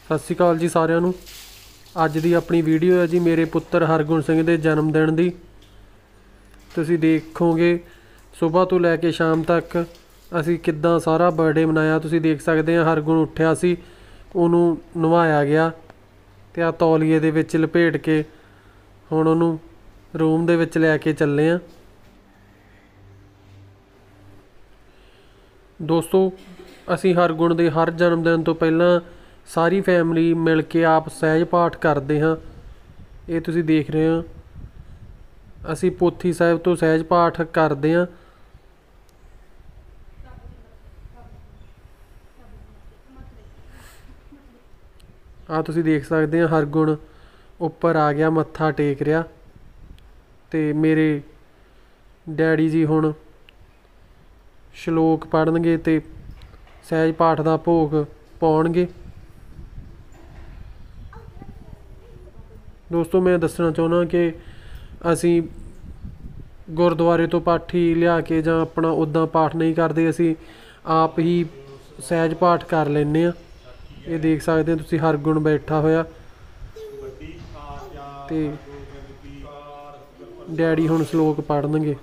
सत श्री अकाल जी सारिਆਂ ਨੂੰ। ਅੱਜ ਦੀ ਆਪਣੀ ਵੀਡੀਓ ਹੈ ਜੀ ਮੇਰੇ ਪੁੱਤਰ ਹਰਗੁਣ ਸਿੰਘ ਦੇ ਜਨਮ ਦਿਨ ਦੀ। ਤੁਸੀਂ ਦੇਖੋਗੇ ਸਵੇਰ ਤੋਂ ਲੈ ਕੇ ਸ਼ਾਮ ਤੱਕ ਅਸੀਂ ਕਿੱਦਾਂ ਸਾਰਾ ਬਰਥਡੇ ਮਨਾਇਆ। ਤੁਸੀਂ ਦੇਖ ਸਕਦੇ ਆ ਹਰਗੁਣ ਉੱਠਿਆ ਸੀ, ਉਹਨੂੰ ਨਵਾਇਆ ਗਿਆ ਤੇ ਆ ਤੌਲੀਏ ਦੇ ਵਿੱਚ ਲਪੇਟ ਕੇ ਹੁਣ ਉਹਨੂੰ ਰੂਮ ਦੇ ਵਿੱਚ ਲੈ ਕੇ ਚੱਲੇ ਆ। ਦੋਸਤੋ ਅਸੀਂ ਹਰਗੁਣ ਦੇ ਹਰ ਜਨਮ ਦਿਨ ਤੋਂ ਪਹਿਲਾਂ ਸਾਰੀ ਫੈਮਿਲੀ ਮਿਲ ਕੇ ਆਪ ਸਹਿਜ ਪਾਠ ਕਰਦੇ ਹਾਂ। ਇਹ ਤੁਸੀਂ ਦੇਖ ਰਹੇ ਹੋ ਅਸੀਂ ਪੋਥੀ ਸਾਹਿਬ ਤੋਂ ਸਹਿਜ ਪਾਠ ਕਰਦੇ ਹਾਂ। ਆ ਤੁਸੀਂ ਦੇਖ ਸਕਦੇ ਆ ਹਰਗੁਣ ਉੱਪਰ ਆ ਗਿਆ, ਮੱਥਾ ਟੇਕ ਰਿਹਾ ਤੇ ਮੇਰੇ ਡੈਡੀ ਜੀ ਹੁਣ ਸ਼ਲੋਕ ਪੜ੍ਹਨਗੇ ਤੇ ਸਹਿਜ ਪਾਠ ਦਾ ਭੋਗ ਪਾਉਣਗੇ। ਦੋਸਤੋ ਮੈਂ ਦੱਸਣਾ ਚਾਹੁੰਦਾ ਕਿ ਅਸੀਂ ਗੁਰਦੁਆਰੇ ਤੋਂ ਪਾਠੀ ਲਿਆ ਕੇ ਜਾਂ ਆਪਣਾ ਉੱਦਾਂ ਪਾਠ ਨਹੀਂ ਕਰਦੇ, ਅਸੀਂ ਆਪ ਹੀ ਸਹਿਜ ਪਾਠ ਕਰ ਲੈਂਦੇ ਹਾਂ। ਇਹ ਦੇਖ ਸਕਦੇ ਹੋ ਤੁਸੀਂ ਹਰਗੁਣ ਬੈਠਾ ਹੋਇਆ ਤੇ ਡੈਡੀ ਹੁਣ ਸ਼ਲੋਕ ਪੜ੍ਹਨਗੇ।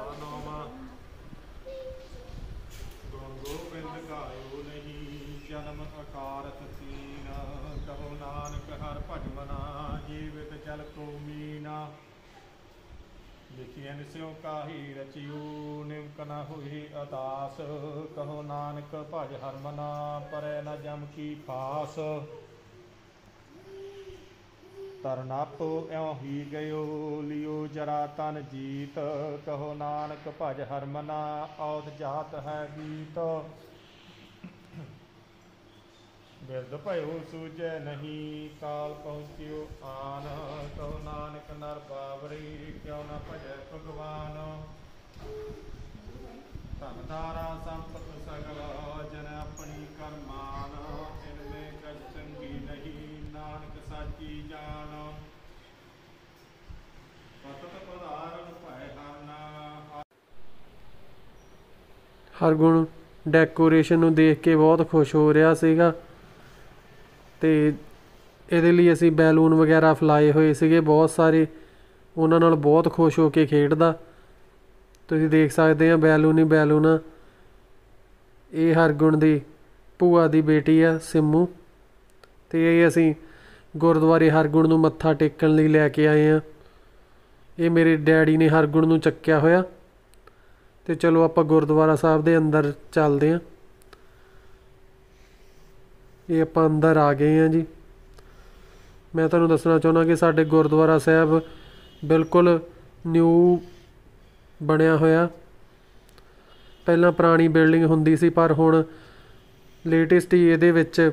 लिखियन स्यों काही रचियो निमक न हुई अदास। कहो नानक भज हरमना परै न जम की फास। तरनप एवं ही गयो लियो जरा तन जीत। कहो नानक भज हरमना औध जात है गीत। बिरद भयो सूझै नहीं काल पहुँचियो आन। कहो नानक नर बावरी क्यों न भजै भगवान। धन धारा संपत सगल जन अपनी करमान। इनमें कछ चंगी नहीं नानक साची जान। पतत पधारन भय हाना। ਹਰਗੁਣ ਡੈਕੋਰੇਸ਼ਨ ਨੂੰ ਦੇਖ ਕੇ ਬਹੁਤ ਖੁਸ਼ ਹੋ ਰਿਹਾ ਸੀਗਾ ਤੇ ਇਹਦੇ ਲਈ ਅਸੀਂ ਬੈਲੂਨ ਵਗੈਰਾ ਫਲਾਏ ਹੋਏ ਸੀਗੇ ਬਹੁਤ ਸਾਰੇ, ਉਹਨਾਂ ਨਾਲ ਬਹੁਤ ਖੁਸ਼ ਹੋ ਕੇ ਖੇਡਦਾ। ਤੁਸੀਂ ਦੇਖ ਸਕਦੇ ਆ ਬੈਲੂਨ ਹੀ ਬੈਲੂਨ ਆ। ਇਹ ਹਰਗੁਣ ਦੀ ਭੂਆ ਦੀ ਬੇਟੀ ਆ ਸਿੰਮੂ ਤੇ ਇਹ ਅਸੀਂ ਗੁਰਦੁਆਰੇ ਹਰਗੁਣ ਨੂੰ ਮੱਥਾ ਟੇਕਣ ਲਈ ਲੈ ਕੇ ਆਏ ਆ। ਇਹ ਮੇਰੇ ਡੈਡੀ ਨੇ ਹਰਗੁਣ ਨੂੰ ਚੱਕਿਆ ਹੋਇਆ ਤੇ ਚਲੋ ਆਪਾਂ ਗੁਰਦੁਆਰਾ ਸਾਹਿਬ ਦੇ ਅੰਦਰ ਚੱਲਦੇ ਹਾਂ। ਇਹ ਆਪਾਂ ਅੰਦਰ ਆ ਗਏ ਹਾਂ ਜੀ। ਮੈਂ ਤੁਹਾਨੂੰ ਦੱਸਣਾ ਚਾਹੁੰਦਾ ਕਿ ਸਾਡੇ ਗੁਰਦੁਆਰਾ ਸਾਹਿਬ ਬਿਲਕੁਲ ਨਿਊ ਬਣਿਆ ਹੋਇਆ। ਪਹਿਲਾਂ ਪੁਰਾਣੀ ਬਿਲਡਿੰਗ ਹੁੰਦੀ ਸੀ ਪਰ ਹੁਣ ਲੇਟੈਸਟ ਹੀ ਇਹਦੇ ਵਿੱਚ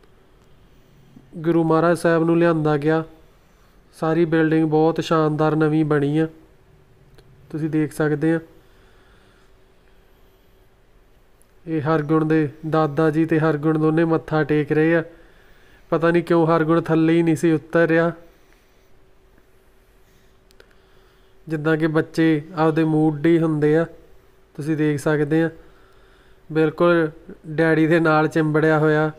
ਗੁਰੂ ਮਹਾਰਾਜ ਸਾਹਿਬ ਨੂੰ ਲਿਆਂਦਾ ਗਿਆ। ਸਾਰੀ ਬਿਲਡਿੰਗ ਬਹੁਤ ਸ਼ਾਨਦਾਰ ਨਵੀਂ ਬਣੀ ਆ, ਤੁਸੀਂ ਦੇਖ ਸਕਦੇ ਆ। ਇਹ ਹਰਗੁਣ ਦੇ ਦਾਦਾ ਜੀ ਤੇ ਹਰਗੁਣ ਦੋਨੇ ਮੱਥਾ ਟੇਕ ਰਹੇ ਆ। ਪਤਾ ਨਹੀਂ ਕਿਉਂ ਹਰਗੁਣ ਥੱਲੇ ਹੀ ਨਹੀਂ ਸੀ ਉਤਰ ਰਿਹਾ। ਜਿੱਦਾਂ ਕਿ ਬੱਚੇ ਆਪਦੇ ਮੂਡ ਹੀ ਹੁੰਦੇ ਆ, ਤੁਸੀਂ ਦੇਖ ਸਕਦੇ ਆ। ਬਿਲਕੁਲ ਡੈਡੀ ਦੇ ਨਾਲ ਚਿੰਬੜਿਆ ਹੋਇਆ।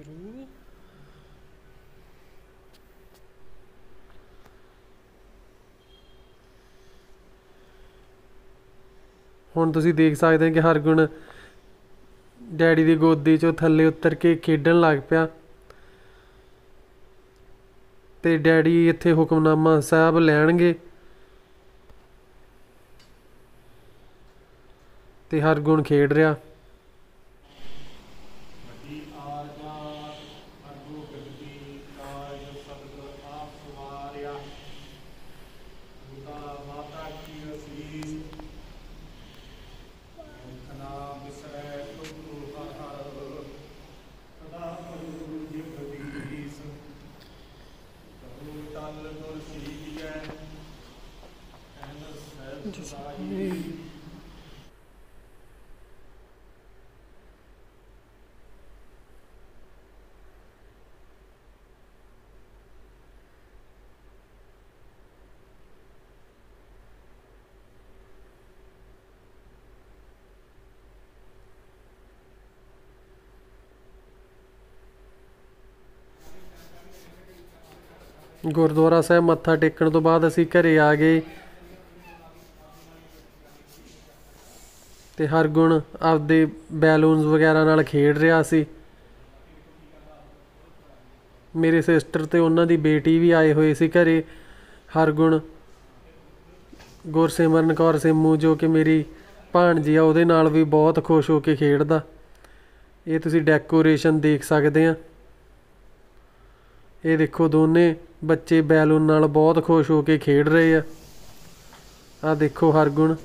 ਹੁਣ ਤੁਸੀਂ ਦੇਖ ਸਕਦੇ ਆ ਕਿ ਹਰਗੁਣ ਡੈਡੀ ਦੀ ਗੋਦੀ 'ਚੋਂ ਥੱਲੇ ਉਤਰ ਕੇ ਖੇਡਣ ਲੱਗ ਪਿਆ ਤੇ ਡੈਡੀ ਇੱਥੇ ਹੁਕਮਨਾਮਾ ਸਾਹਿਬ ਲੈਣਗੇ ਤੇ ਹਰਗੁਣ ਖੇਡ ਰਿਹਾ। ਗੁਰਦੁਆਰਾ ਸਾਹਿਬ ਮੱਥਾ ਟੇਕਣ ਤੋਂ ਬਾਅਦ ਅਸੀਂ ਘਰੇ ਆ ਗਏ ਤੇ ਹਰਗੁਣ ਆਪਦੇ ਬੈਲੂਨਸ ਵਗੈਰਾ ਨਾਲ ਖੇਡ ਰਿਹਾ ਸੀ। ਮੇਰੇ ਸਿਸਟਰ ਤੇ ਉਹਨਾਂ ਦੀ ਬੇਟੀ ਵੀ ਆਏ ਹੋਏ ਸੀ ਘਰੇ। ਹਰਗੁਣ ਗੁਰਸਿਮਰਨ ਕੌਰ ਸਿੰਮੂ ਜੋ ਕਿ ਮੇਰੀ ਭਾਣਜੀ ਆ ਉਹਦੇ ਨਾਲ ਵੀ ਬਹੁਤ ਖੁਸ਼ ਹੋ ਕੇ ਖੇਡਦਾ। ਇਹ ਤੁਸੀਂ ਡੈਕੋਰੇਸ਼ਨ ਦੇਖ ਸਕਦੇ ਆ। ਇਹ ਦੇਖੋ ਦੋਨੇ ਬੱਚੇ ਬੈਲੂਨ ਨਾਲ ਬਹੁਤ ਖੁਸ਼ ਹੋ ਕੇ ਖੇਡ ਰਹੇ ਆ। ਆਹ ਦੇਖੋ ਹਰਗੁਣ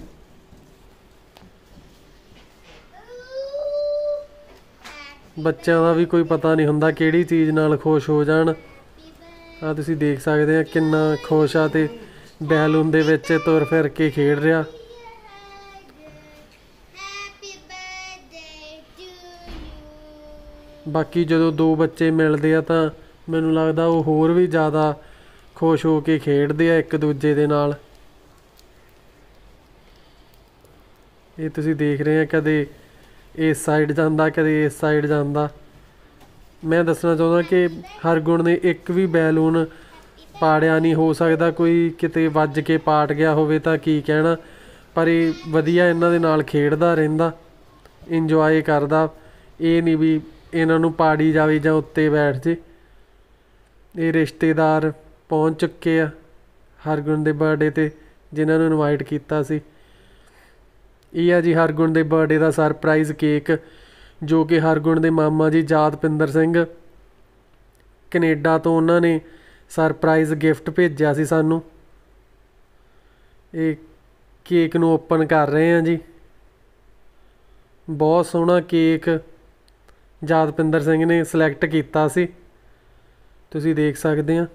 ਬੱਚਿਆਂ ਦਾ ਵੀ ਕੋਈ ਪਤਾ ਨਹੀਂ ਹੁੰਦਾ ਕਿਹੜੀ ਚੀਜ਼ ਨਾਲ ਖੁਸ਼ ਹੋ ਜਾਣ। ਆਹ ਤੁਸੀਂ ਦੇਖ ਸਕਦੇ ਆ ਕਿੰਨਾ ਖੁਸ਼ ਆ ਤੇ ਬੈਲੂਨ ਦੇ ਵਿੱਚ ਤੁਰ ਫਿਰ ਕੇ ਖੇਡ ਰਿਹਾ। ਬਾਕੀ ਜਦੋਂ ਦੋ ਬੱਚੇ ਮਿਲਦੇ ਆ ਤਾਂ ਮੈਨੂੰ ਲੱਗਦਾ ਉਹ ਹੋਰ ਵੀ ਜ਼ਿਆਦਾ ਖੁਸ਼ ਹੋ ਕੇ ਖੇਡਦੇ ਆ ਇੱਕ ਦੂਜੇ ਦੇ ਨਾਲ। ਇਹ ਤੁਸੀਂ ਦੇਖ ਰਹੇ ਆ ਕਦੇ ਇਸ ਸਾਈਡ ਜਾਂਦਾ ਕਦੇ ਇਸ ਸਾਈਡ ਜਾਂਦਾ। ਮੈਂ ਦੱਸਣਾ ਚਾਹੁੰਦਾ ਕਿ ਹਰਗੁਣ ਨੇ ਇੱਕ ਵੀ ਬੈਲੂਨ ਪਾੜਿਆ ਨਹੀਂ। ਹੋ ਸਕਦਾ ਕੋਈ ਕਿਤੇ ਵੱਜ ਕੇ ਪਾਟ ਗਿਆ ਹੋਵੇ ਤਾਂ ਕੀ ਕਹਿਣਾ, ਪਰ ਇਹ ਵਧੀਆ ਇਹਨਾਂ ਦੇ ਨਾਲ ਖੇਡਦਾ ਰਹਿੰਦਾ, ਇੰਜੋਏ ਕਰਦਾ। ਇਹ ਨਹੀਂ ਵੀ ਇਹਨਾਂ ਨੂੰ ਪਾੜੀ ਜਾਵੇ ਜਾਂ ਉੱਤੇ ਬੈਠ ਜੇ। ਇਹ ਰਿਸ਼ਤੇਦਾਰ ਪਹੁੰਚ ਚੁੱਕੇ ਆ ਹਰਗੁਣ ਦੇ ਬਰਥਡੇ 'ਤੇ ਜਿਨ੍ਹਾਂ ਨੂੰ ਇਨਵਾਈਟ ਕੀਤਾ ਸੀ। ਇਹ ਆ ਜੀ ਹਰਗੁਣ ਦੇ ਬਰਥਡੇ ਦਾ ਸਰਪ੍ਰਾਈਜ਼ ਕੇਕ ਜੋ ਕਿ ਹਰਗੁਣ ਦੇ ਮਾਮਾ ਜੀ ਜਾਦਪਿੰਦਰ ਸਿੰਘ ਕੈਨੇਡਾ ਤੋਂ ਉਹਨਾਂ ਨੇ ਸਰਪ੍ਰਾਈਜ਼ ਗਿਫਟ ਭੇਜਿਆ ਸੀ ਸਾਨੂੰ। ਇਹ ਕੇਕ ਨੂੰ ਓਪਨ ਕਰ ਰਹੇ ਹਾਂ ਜੀ। ਬਹੁਤ ਸੋਹਣਾ ਕੇਕ ਜਾਦਪਿੰਦਰ ਸਿੰਘ ਨੇ ਸਿਲੈਕਟ ਕੀਤਾ ਸੀ, ਤੁਸੀਂ ਦੇਖ ਸਕਦੇ ਆ।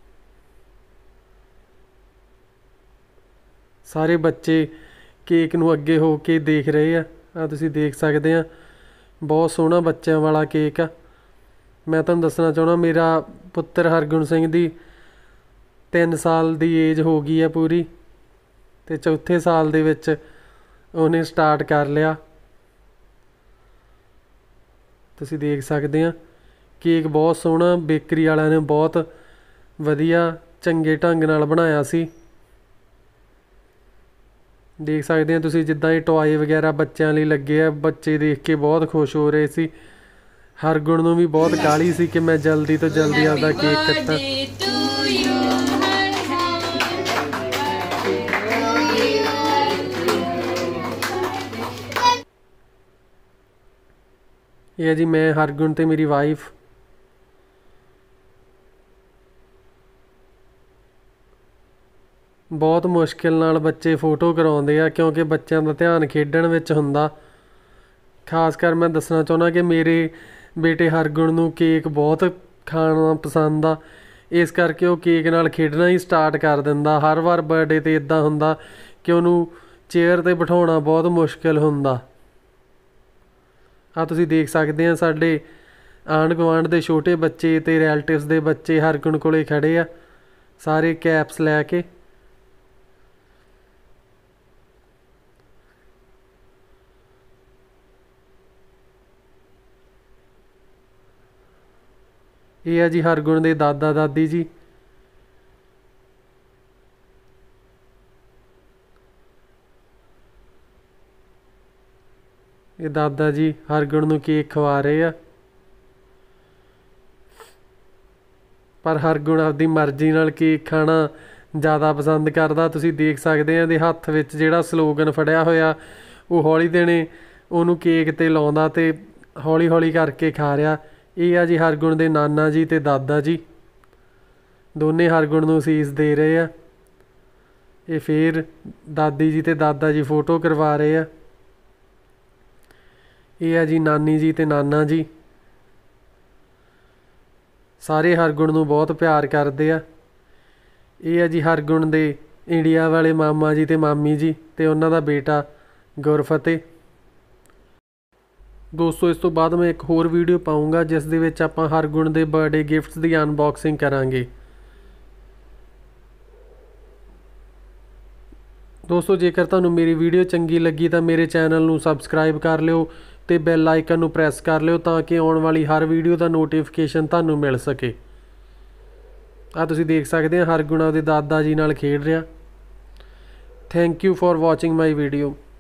ਸਾਰੇ ਬੱਚੇ ਕੇਕ ਨੂੰ ਅੱਗੇ ਹੋ ਕੇ ਦੇਖ ਰਹੇ ਆ। ਆਹ ਤੁਸੀਂ ਦੇਖ ਸਕਦੇ ਆ ਬਹੁਤ ਸੋਹਣਾ ਬੱਚਿਆਂ ਵਾਲਾ ਕੇਕ ਆ। ਮੈਂ ਤੁਹਾਨੂੰ ਦੱਸਣਾ ਚਾਹੁੰਦਾ ਮੇਰਾ ਪੁੱਤਰ ਹਰਗੁਣ ਸਿੰਘ ਦੀ 3 ਸਾਲ ਦੀ ਏਜ ਹੋ ਗਈ ਆ ਪੂਰੀ ਅਤੇ ਚੌਥੇ ਸਾਲ ਦੇ ਵਿੱਚ ਉਹਨੇ ਸਟਾਰਟ ਕਰ ਲਿਆ। ਤੁਸੀਂ ਦੇਖ ਸਕਦੇ ਆ ਕੇਕ ਬਹੁਤ ਸੋਹਣਾ ਬੇਕਰੀ ਵਾਲਿਆਂ ਨੇ ਬਹੁਤ ਵਧੀਆ ਚੰਗੇ ਢੰਗ ਨਾਲ ਬਣਾਇਆ ਸੀ। ਦੇਖ ਸਕਦੇ ਆ ਤੁਸੀਂ ਜਿੱਦਾਂ ਇਹ ਟੋਆਏ ਵਗੈਰਾ ਬੱਚਿਆਂ ਲਈ ਲੱਗੇ ਆ। ਬੱਚੇ ਦੇਖ ਕੇ ਬਹੁਤ ਖੁਸ਼ ਹੋ ਰਹੇ ਸੀ। ਹਰਗੁਣ ਨੂੰ ਵੀ ਬਹੁਤ ਕਾਹਲੀ ਸੀ ਕਿ ਮੈਂ ਜਲਦੀ ਤੋਂ ਜਲਦੀ ਆਪਦਾ ਕੇਕ ਕੱਟਾਂ। ਇਹ ਹੈ ਜੀ ਮੈਂ ਹਰਗੁਣ ਤੇ ਮੇਰੀ ਵਾਈਫ। ਬਹੁਤ ਮੁਸ਼ਕਿਲ ਨਾਲ ਬੱਚੇ ਫੋਟੋ ਕਰਾਉਂਦੇ ਆ ਕਿਉਂਕਿ ਬੱਚਿਆਂ ਦਾ ਧਿਆਨ ਖੇਡਣ ਵਿੱਚ ਹੁੰਦਾ। ਖਾਸ ਕਰ ਮੈਂ ਦੱਸਣਾ ਚਾਹੁੰਦਾ ਕਿ ਮੇਰੇ ਬੇਟੇ ਹਰਗੁਣ ਨੂੰ ਕੇਕ ਬਹੁਤ ਖਾਣਾ ਪਸੰਦ ਆ, ਇਸ ਕਰਕੇ ਉਹ ਕੇਕ ਨਾਲ ਖੇਡਣਾ ਹੀ ਸਟਾਰਟ ਕਰ ਦਿੰਦਾ। ਹਰ ਵਾਰ ਬਰਥਡੇ 'ਤੇ ਇੱਦਾਂ ਹੁੰਦਾ ਕਿ ਉਹਨੂੰ ਚੇਅਰ 'ਤੇ ਬਿਠਾਉਣਾ ਬਹੁਤ ਮੁਸ਼ਕਿਲ ਹੁੰਦਾ। ਆਹ ਤੁਸੀਂ ਦੇਖ ਸਕਦੇ ਆ ਸਾਡੇ ਆਂਢ ਗੁਆਂਢ ਦੇ ਛੋਟੇ ਬੱਚੇ ਅਤੇ ਰਿਲੇਟਿਵਸ ਦੇ ਬੱਚੇ ਹਰਗੁਣ ਕੋਲੇ ਖੜ੍ਹੇ ਆ ਸਾਰੇ ਕੈਪਸ ਲੈ ਕੇ। ਇਹ ਆ ਜੀ ਹਰਗੁਣ ਦੇ ਦਾਦਾ ਦਾਦੀ ਜੀ। ਇਹ ਦਾਦਾ ਜੀ ਹਰਗੁਣ ਨੂੰ ਕੇਕ ਖਵਾ ਰਹੇ ਆ, ਪਰ ਹਰਗੁਣ ਆਪਦੀ ਮਰਜ਼ੀ ਨਾਲ ਕੇਕ ਖਾਣਾ ਜ਼ਿਆਦਾ ਪਸੰਦ ਕਰਦਾ। ਤੁਸੀਂ ਦੇਖ ਸਕਦੇ ਆ ਇਹਦੇ ਹੱਥ ਵਿੱਚ ਜਿਹੜਾ ਸਲੋਗਨ ਫੜਿਆ ਹੋਇਆ ਉਹ ਹੌਲੀ ਦੇਣੇ ਉਹਨੂੰ ਕੇਕ 'ਤੇ ਲਾਉਂਦਾ ਅਤੇ ਹੌਲੀ ਹੌਲੀ ਕਰਕੇ ਖਾ ਰਿਹਾ। ਇਹ ਆ ਜੀ ਹਰਗੁਣ ਦੇ ਨਾਨਾ ਜੀ ਅਤੇ ਦਾਦਾ ਜੀ, ਦੋਨੇ ਹਰਗੁਣ ਨੂੰ ਅਸੀਸ ਦੇ ਰਹੇ ਆ। ਇਹ ਫਿਰ ਦਾਦੀ ਜੀ ਅਤੇ ਦਾਦਾ ਜੀ ਫੋਟੋ ਕਰਵਾ ਰਹੇ ਆ। ਇਹ ਆ ਜੀ ਨਾਨੀ ਜੀ ਅਤੇ ਨਾਨਾ ਜੀ, ਸਾਰੇ ਹਰਗੁਣ ਨੂੰ ਬਹੁਤ ਪਿਆਰ ਕਰਦੇ ਆ। ਇਹ ਆ ਜੀ ਹਰਗੁਣ ਦੇ ਇੰਡੀਆ ਵਾਲੇ ਮਾਮਾ ਜੀ ਅਤੇ ਮਾਮੀ ਜੀ ਅਤੇ ਉਹਨਾਂ ਦਾ ਬੇਟਾ ਗੁਰਫਤਿਹ। ਦੋਸਤੋ ਇਸ ਤੋਂ ਬਾਅਦ ਮੈਂ ਇੱਕ ਹੋਰ ਵੀਡੀਓ ਪਾਊਂਗਾ ਜਿਸ ਦੇ ਵਿੱਚ ਆਪਾਂ ਹਰਗੁਣ ਦੇ ਬਰਥਡੇ ਗਿਫਟਸ ਦੀ ਅਨਬਾਕਸਿੰਗ ਕਰਾਂਗੇ। ਦੋਸਤੋ ਜੇਕਰ ਤੁਹਾਨੂੰ ਮੇਰੀ ਵੀਡੀਓ ਚੰਗੀ ਲੱਗੀ ਤਾਂ ਮੇਰੇ ਚੈਨਲ ਨੂੰ ਸਬਸਕ੍ਰਾਈਬ ਕਰ ਲਿਓ ਅਤੇ ਬੈਲ ਆਈਕਨ ਨੂੰ ਪ੍ਰੈਸ ਕਰ ਲਿਓ ਤਾਂ ਕਿ ਆਉਣ ਵਾਲੀ ਹਰ ਵੀਡੀਓ ਦਾ ਨੋਟੀਫਿਕੇਸ਼ਨ ਤੁਹਾਨੂੰ ਮਿਲ ਸਕੇ। ਆ ਤੁਸੀਂ ਦੇਖ ਸਕਦੇ ਆ ਹਰਗੁਣ ਉਹਦੇ ਦਾਦਾ ਜੀ ਨਾਲ ਖੇਡ ਰਿਹਾ। Thank you for watching my video.